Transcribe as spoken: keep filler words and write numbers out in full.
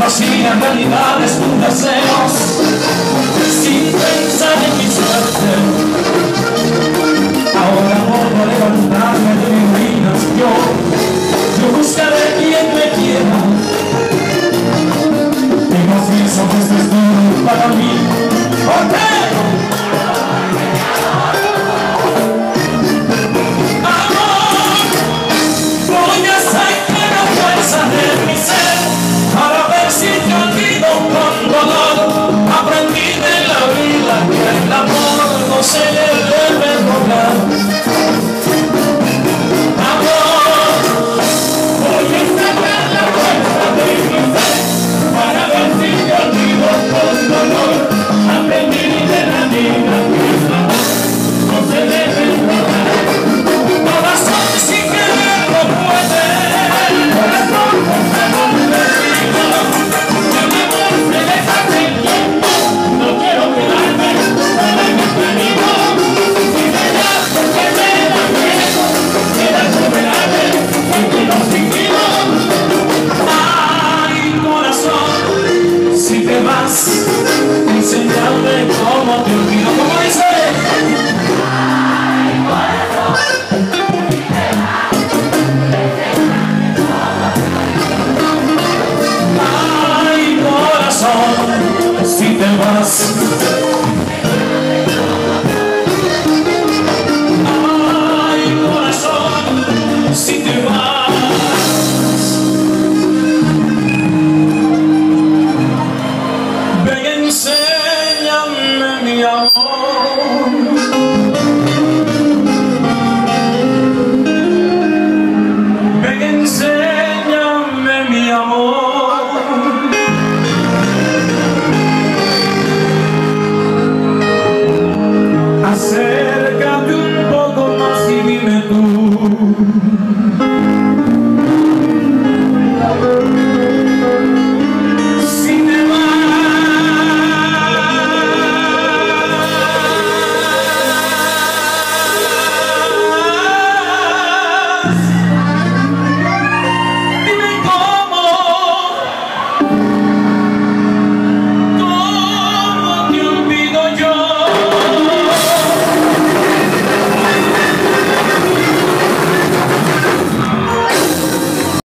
hacían realidades tus deseos sin pensar en mi suerte. Ahora vuelvo a levantarme de mis ruinas. Yo, yo buscaré quien me quiera. Y confieso que esto es duro para mí. ¿Por qué? Se le debe rogar. Amor, voy a sacar la fuerza de mi fe para ver si te olvido con dolor. Aprendí de la vida que el amor no se debe rogar. Corazón sin querer no puede, corazón con amor perdido. El amor se deja sentir, no quiero quedarme sola en el camino. Enseñarme cómo te olvido, como dice. Ay, corazón, si te vas.